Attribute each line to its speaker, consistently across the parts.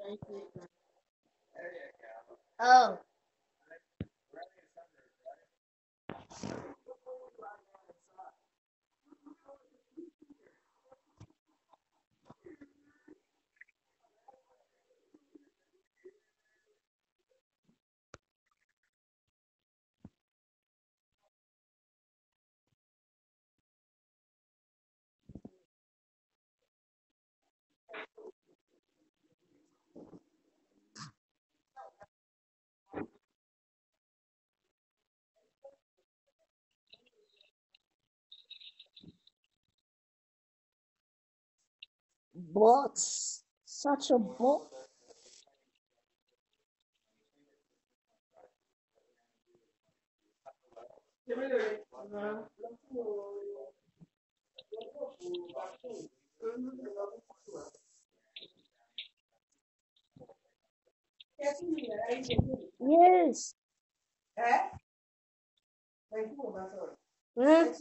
Speaker 1: Oh. Bots. Such a bot. Yes. Hmm?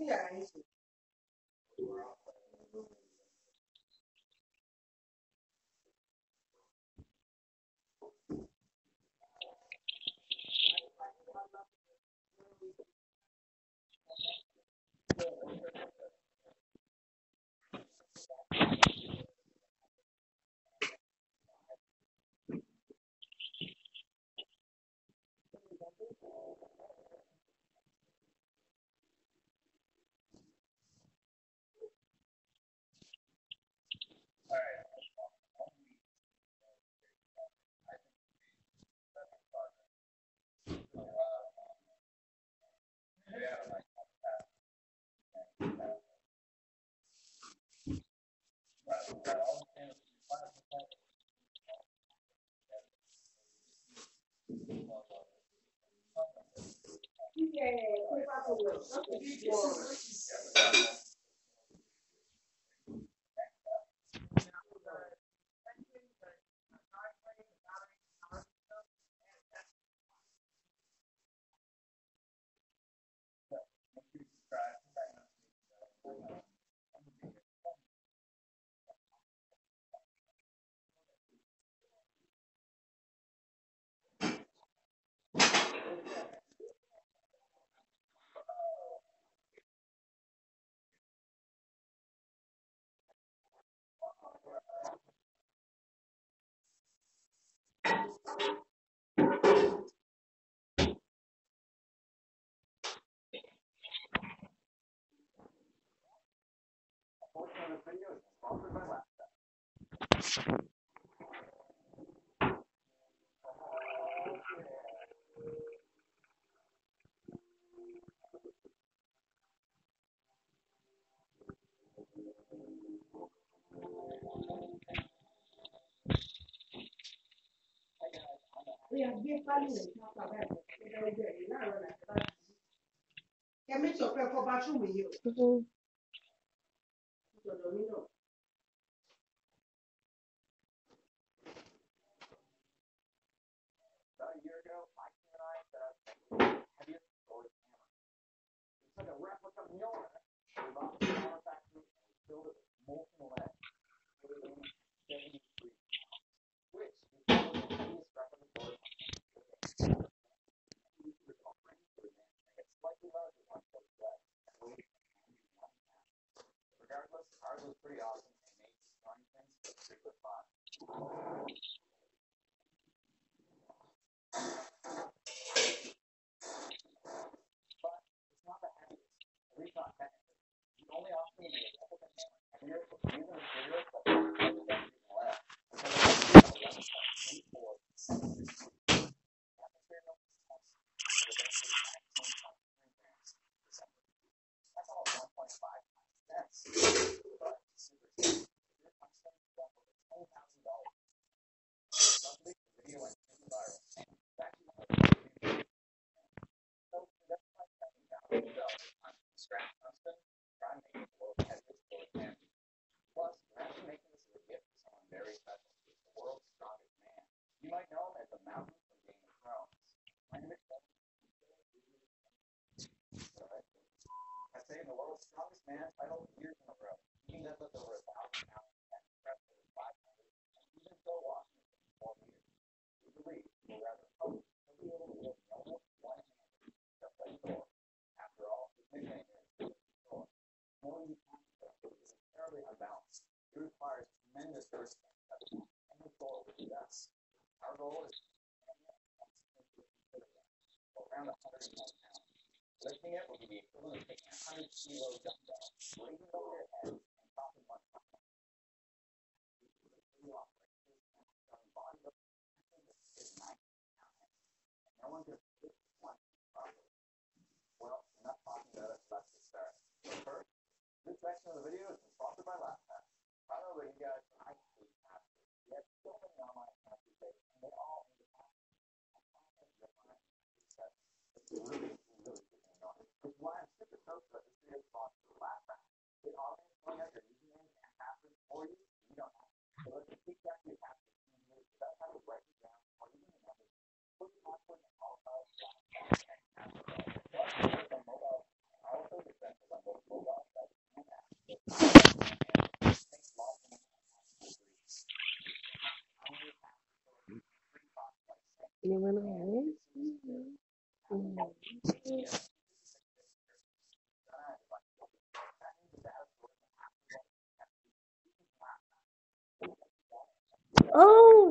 Speaker 1: Mhm. Oh,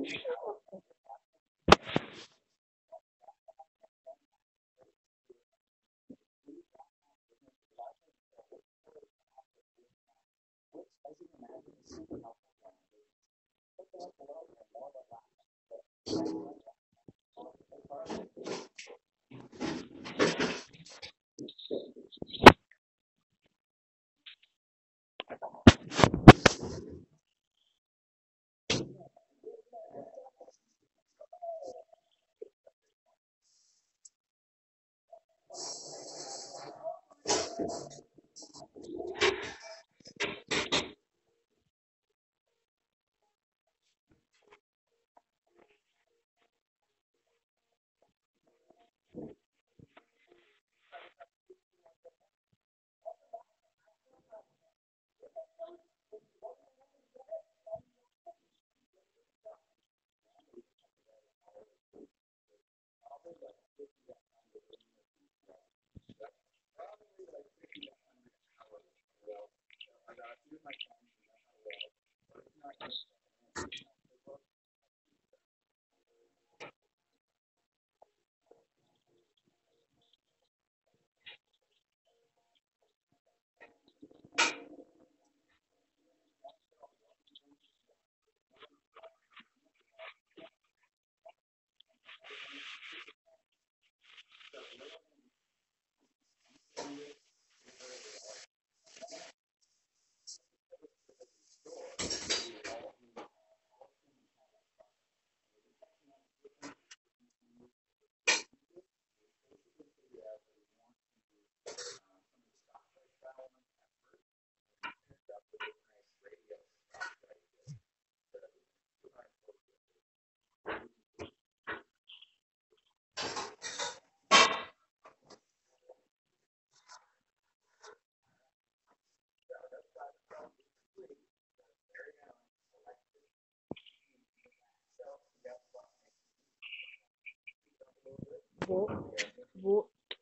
Speaker 1: what, what,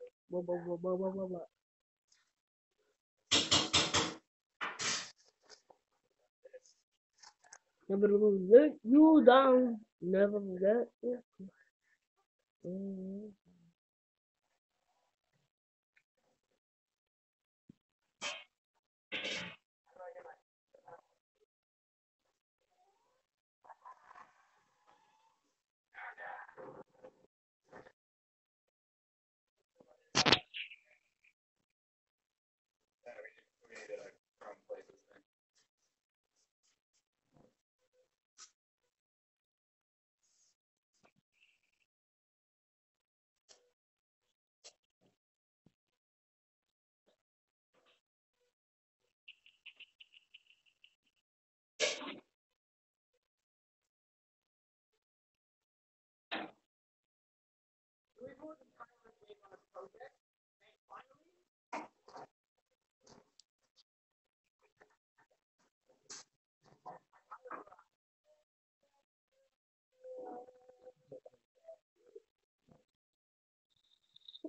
Speaker 1: what. Never let you down. Never let you. Mm.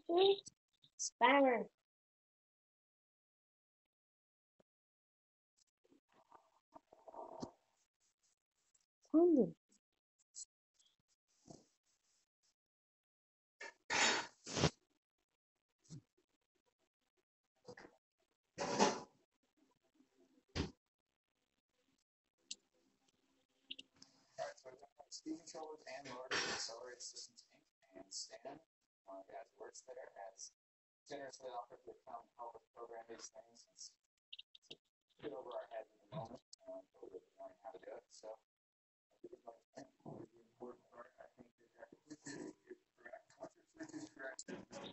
Speaker 1: Spammer. Thunder.
Speaker 2: Speed Controllers and Lord Accelerated Systems Inc. and Stan, one of the guys who works there, has generously offered to come help us program these things. It's a bit over our heads at the moment, but we're learning how to do it. So, I think it's like the important part. I think that is correct. Which is correct.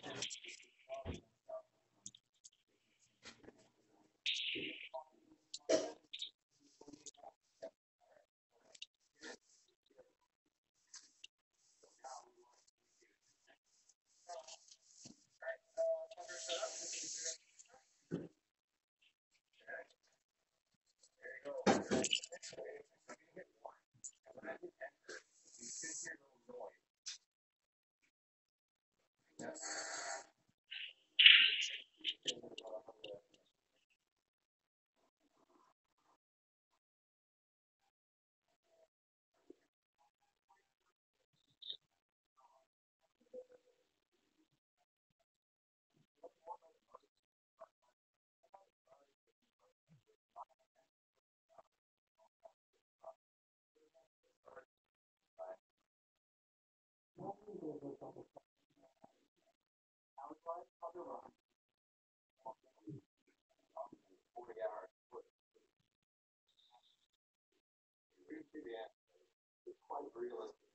Speaker 2: Quite realistic.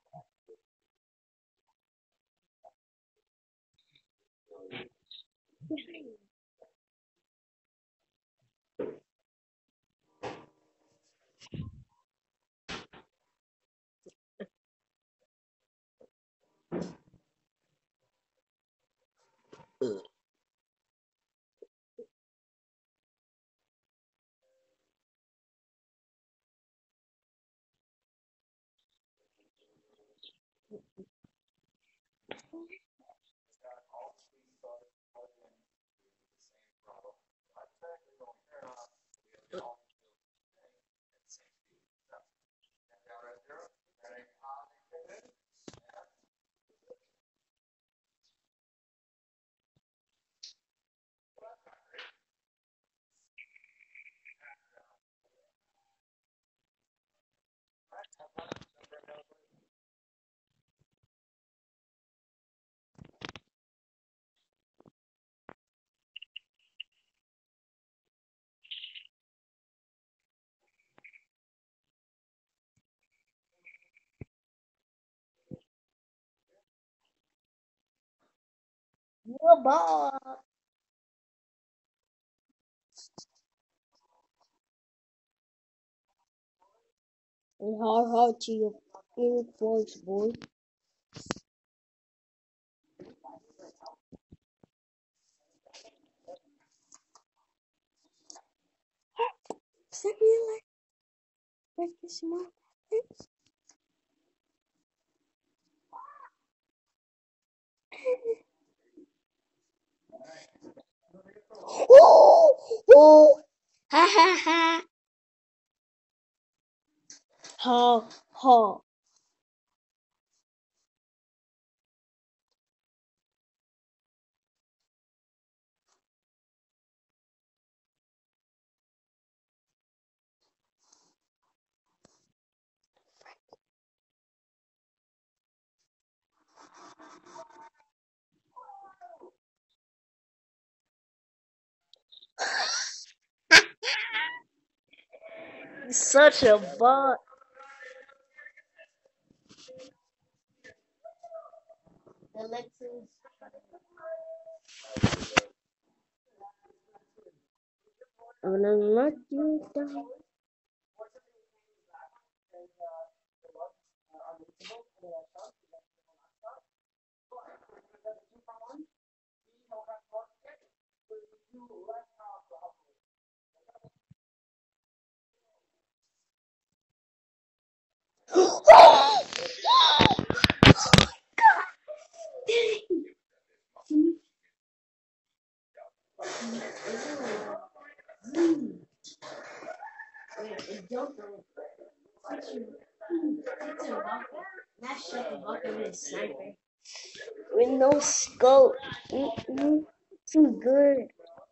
Speaker 1: What ball? And hard to your voice, boy. Send me a like this month. Oh, oh, ha ha ha, ha ha. Such a bot. Alexis. I'm gonna knock you down. It jumped on That's Sheffield Bucket is sniper. With no scope. Too good.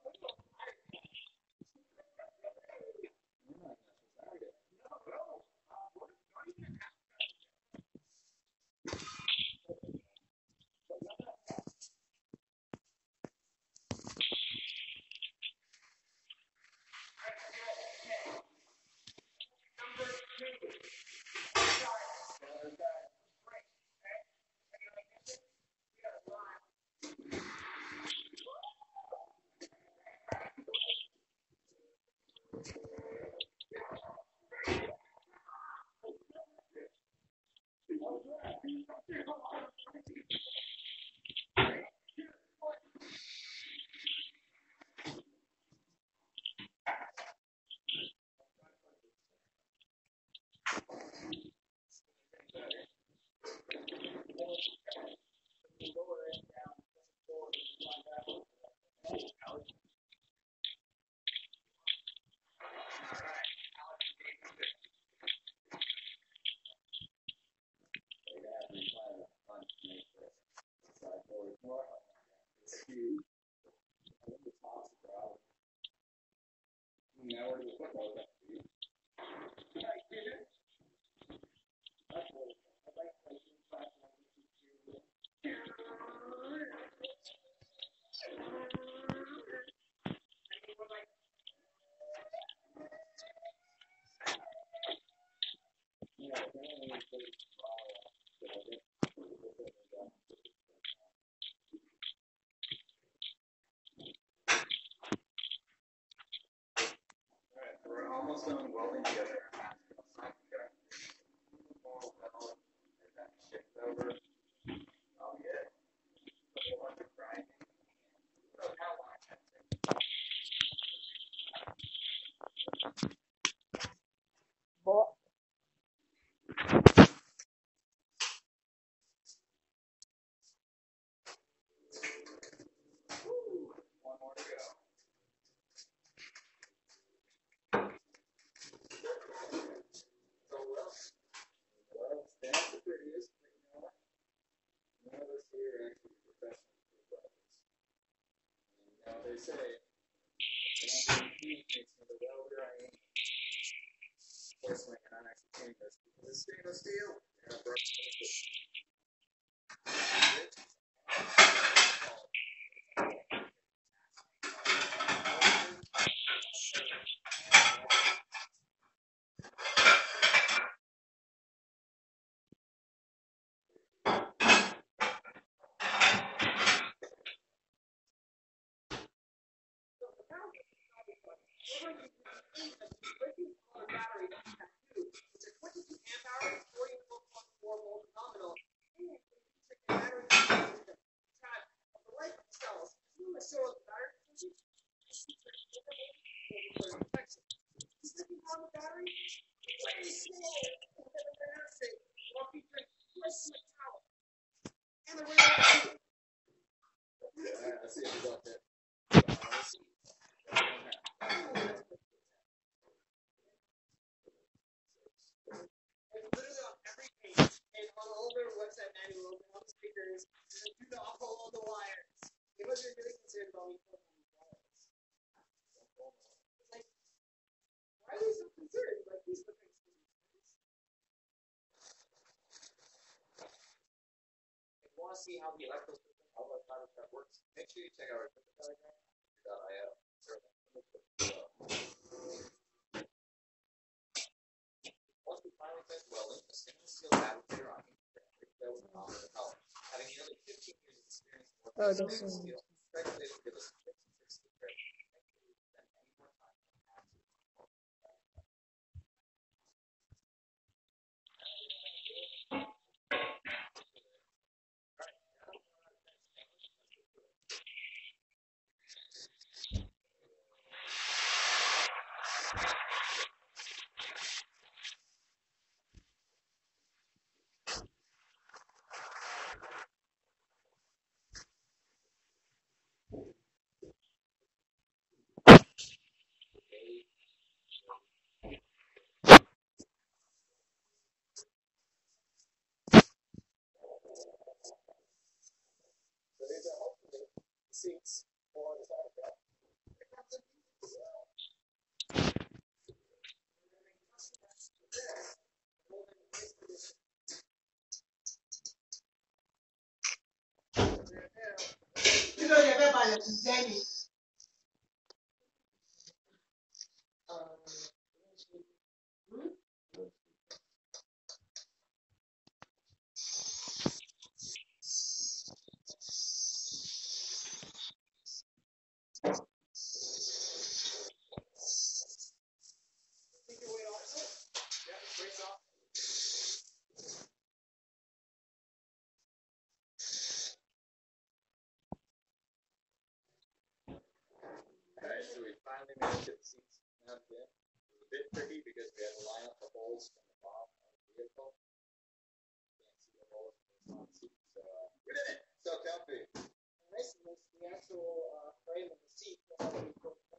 Speaker 2: We're almost done welding together. Shift over. Oh yeah. A bunch of grinding.
Speaker 1: But
Speaker 2: One more to go. Well, that's the prettiest, but you know what? None of us here are actually professional food welders. And they say, heat makes me the welder I am. Personally, and I'm actually saying this because it's stainless steel. And I broke it. I see it about that. Literally on every page and on all their website manuals and on the stickers, do not follow the wires. They must be really concerned about me following the wires. It's like, why are they so concerned? Like, these are the things. If you want to see how the electrical system, how the power stuff works, make sure you check out our diagram.io. Once we finally finish welding, a stainless steel fabricator on each that was phenomenal help. Having nearly 15 years of experience working with stainless steel, speculated to give us tips and tricks to trade. Spend any more time on Alright, so we finally made it to the seats mounted in. It was a bit tricky because we had to line up the holes from the bottom of the vehicle. Can't see the holes from the seat, so we did it! So comfy.
Speaker 3: Nice was the actual frame of the seat. That's how we put it.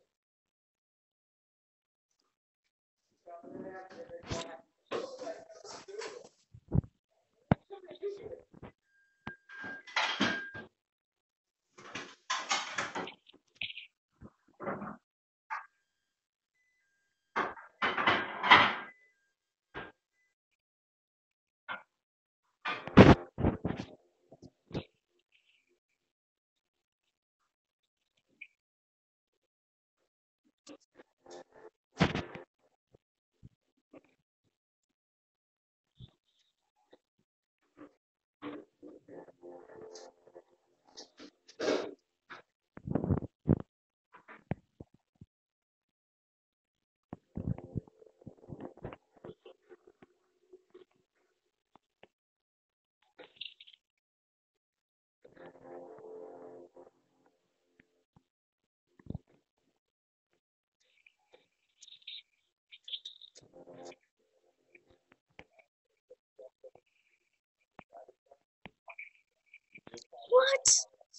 Speaker 1: What?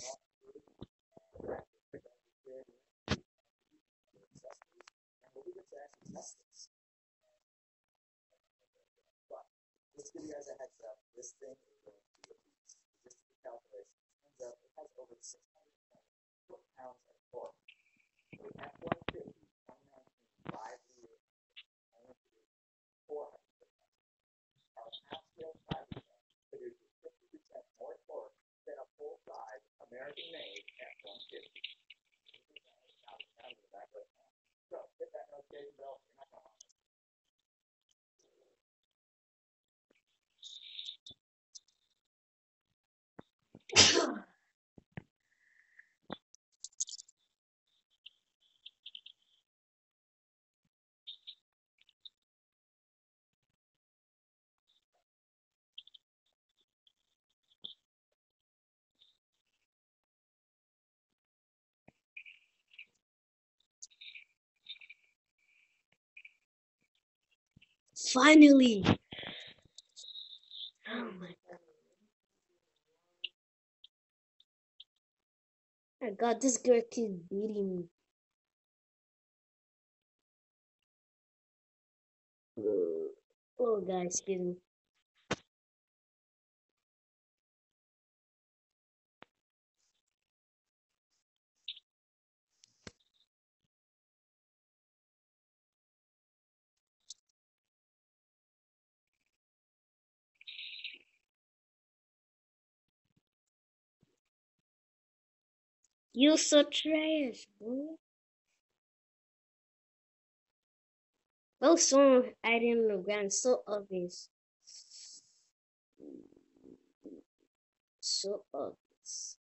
Speaker 2: Let's give you guys a heads up. This thing is going to be a beast. Just the calculation. Turns out it has over 600 pounds of torque. The F-150 2019 5-liter only produced 400 pounds. Our half-scale Cybertruck produces 50% more torque than a full-size American-made F-150. So, hit that notification bell. You're not going to want it.
Speaker 1: Finally! Oh my god, this girl keeps beating me. Oh, guys, excuse me. You so trash, bro. Those songs hiding on the ground so obvious. So obvious.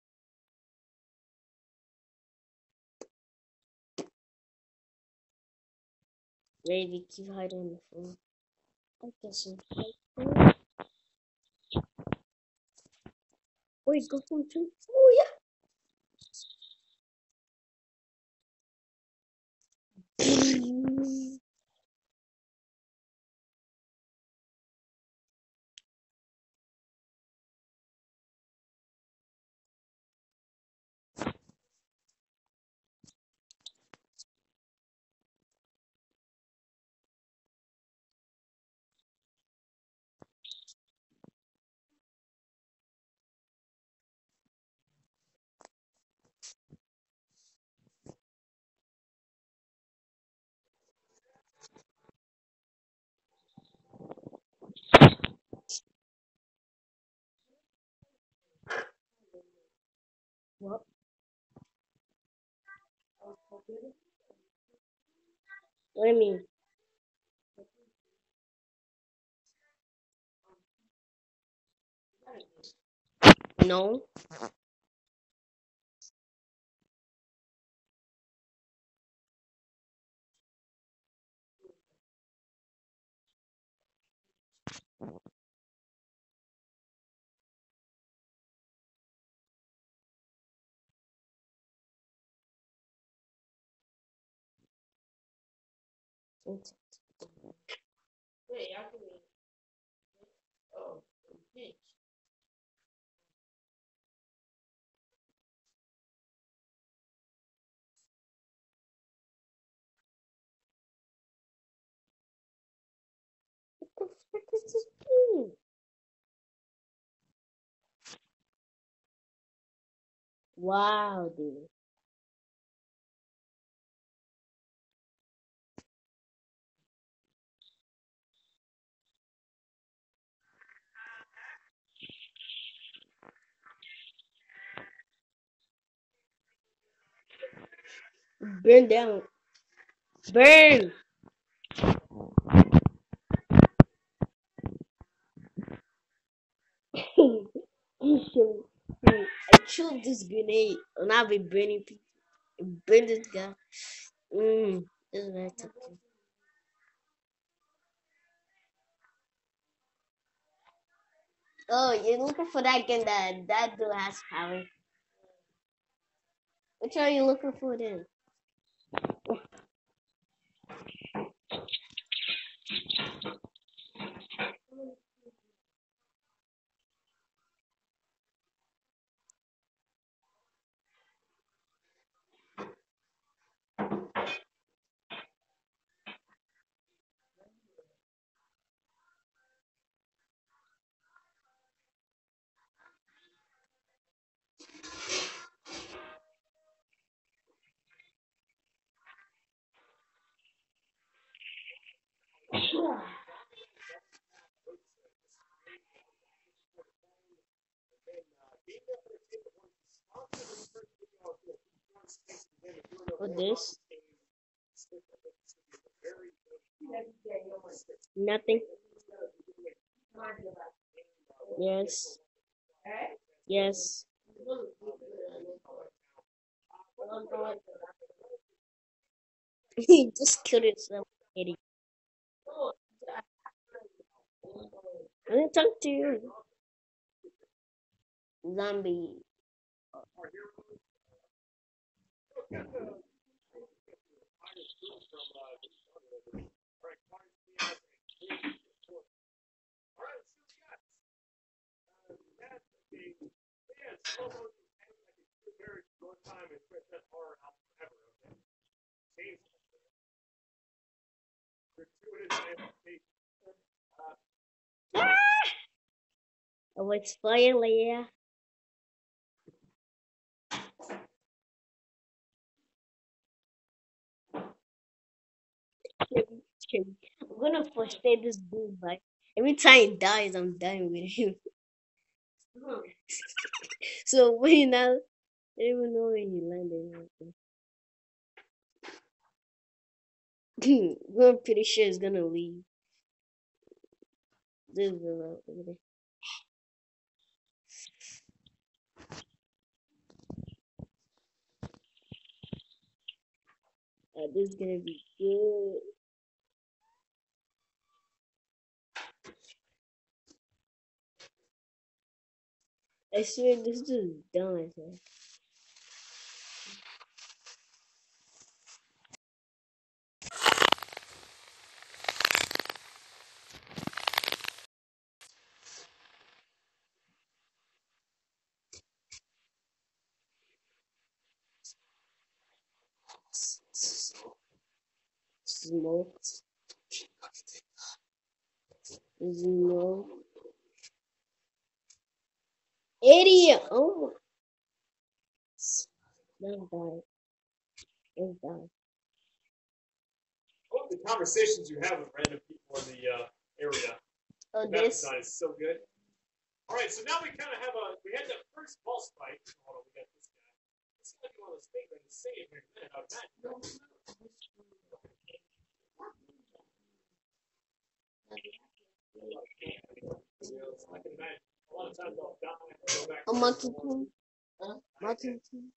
Speaker 1: Baby, keep hiding on the phone. I guess I'm hiding. Wait, go phone too? Oh, yeah. What do you mean? No.
Speaker 3: Hey, I can. Oh, pinch.
Speaker 1: What the frick is this doing? Wow, dude. Burn down. Burn. I chewed this grenade and I've been burning people. Burn this guy. This is very tough. Oh, you're looking for that gun that dude has power. Which are you looking for then? What this? Nothing. Yes. Yes. He just killed himself. Idiot. I didn't talk to you. Zombie. Oh, it's fire, yeah. I'm gonna frustrate this dude, but every time he dies, I'm dying with him. So when now, I don't even know where he landed. I'm pretty sure he's gonna leave. This is over there. This is gonna be good. I swear this is dumb as hell. Smoke. Smoke. Idiot! Oh, let's die. Let's die.
Speaker 4: I love the conversations you have with random people in the area.
Speaker 1: Oh,
Speaker 4: The map
Speaker 1: this.
Speaker 4: design is so good. All right, so now we kind of have we had that first boss fight. Hold on, we got this guy. It's like one of those things that you say in your head, I would imagine. I can imagine. A lot of times I'll die and go back.
Speaker 1: A monkey king. Monkey king.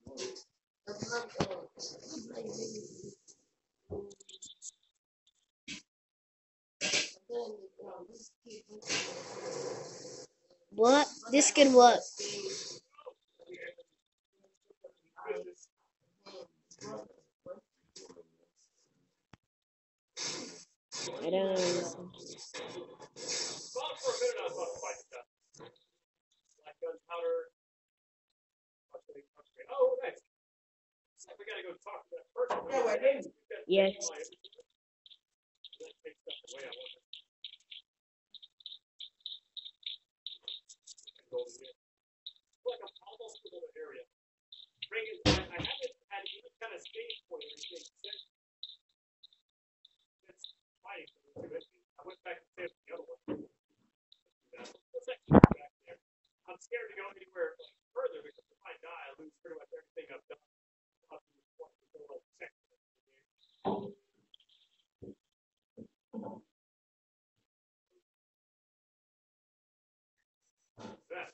Speaker 1: What? This could what? I don't understand.
Speaker 4: Well, for a minute I was about to fight stuff. Like gunpowder. Oh, that's. It's like we gotta go talk to that person.
Speaker 1: Yes.
Speaker 4: That takes stuff away. I want it. Like I'm almost in the area. I haven't had any kind of stage point or anything since. It's fighting for the two. I went back and saved the other one. What's that back there? I'm scared to go anywhere further because if I die, I lose pretty much everything I've done. Up to this point, there's no section. That.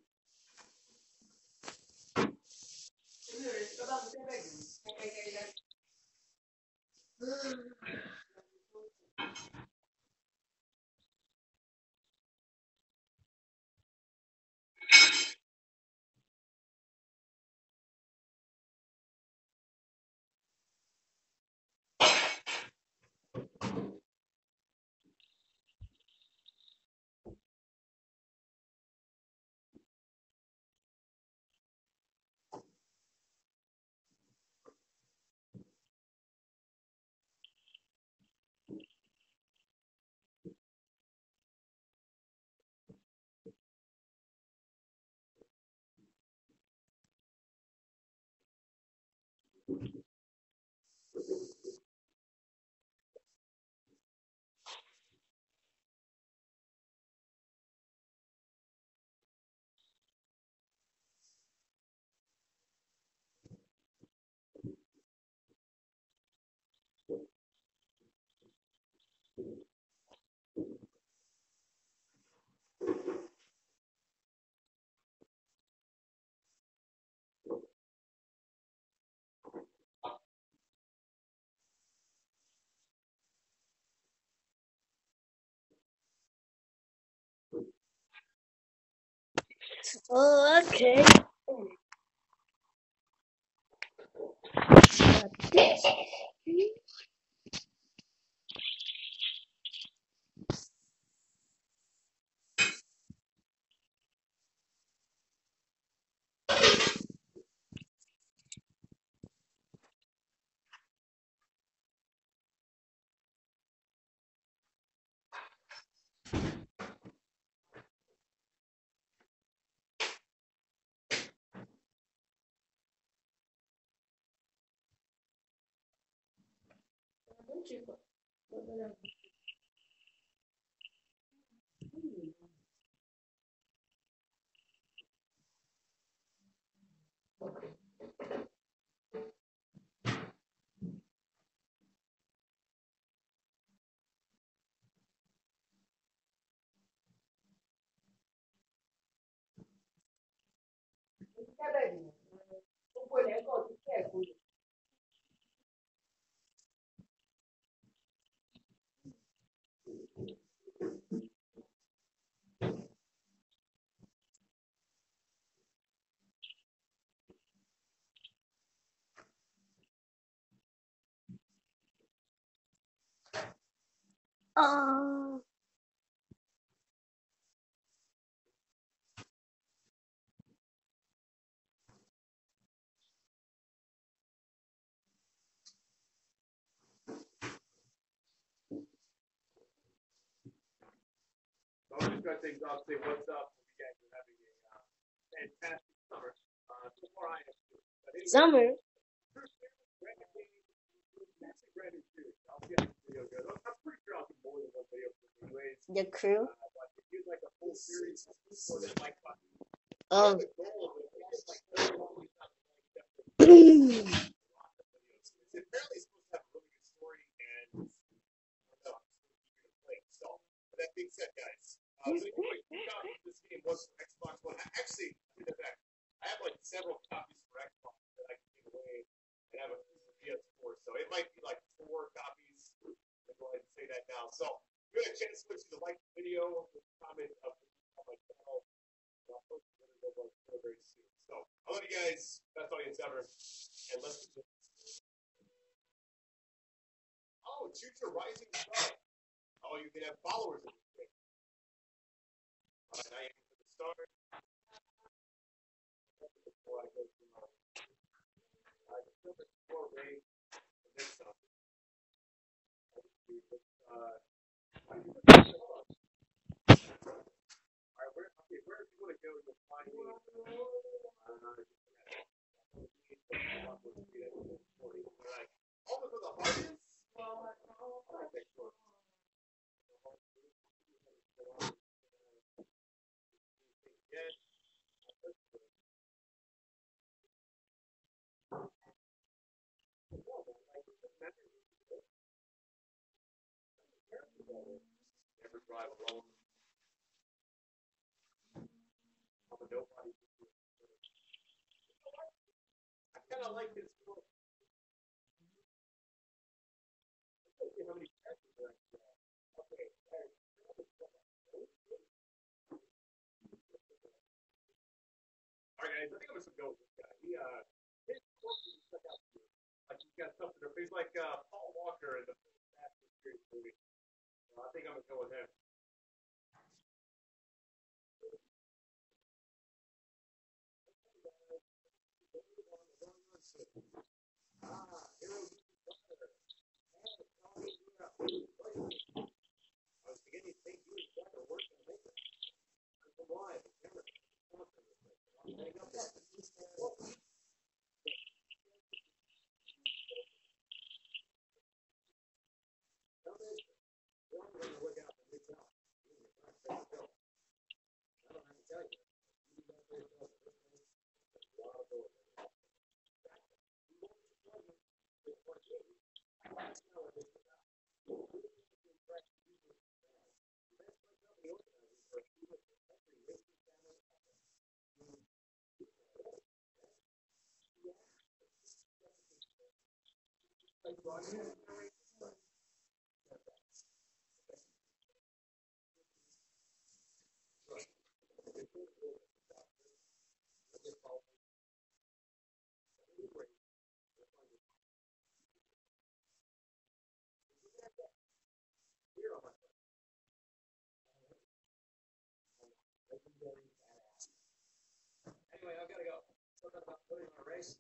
Speaker 1: Oh, okay. Oh.
Speaker 4: So I'm just going to take off, say what's up. You guys are having a fantastic summer. So far I am too. But anyway,
Speaker 1: Summer.
Speaker 4: brand new series. I'll get this video good. I'm pretty sure I'll do more than one video for it anyways.
Speaker 1: The crew.
Speaker 4: But if you like a full series, or the like button.
Speaker 1: Oh.
Speaker 4: The goal of it is like It's apparently supposed to have a really good story and play. So, with that being said, guys, I'm going to give away 2 copies of this game. One's for Xbox One. Actually, I have like several copies for Xbox that I can give away and have a few for PS4. So it might be like 4 copies. I'll go ahead and say that now. So if you have a chance to like the video, comment on my channel. I'll post the video very soon. So I love you guys. Best audience ever. And let's do this. Oh, choose your rising star. Oh, you can have followers in this game. All right, now you can put the star. Before I go to my before Ray and then something. All right, where if you want to go, you'll find me. Oh, look where the heart is. Yes. Never drive alone. I'm a nobody. I kind of like this book. Let's see how many characters there are. Okay. All right, guys. I think I'm just gonna go with this guy. His quotes stuck out to me. Like he's got something to face, like Paul Walker in the Fast and Furious movie. I think I'm gonna go with him. I was beginning to think you were trying to work and make it. I'm alive. Anyway, I've got to go. Something about putting on a race.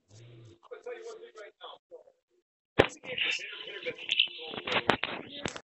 Speaker 4: I'm going to tell you one thing right now. It's a game for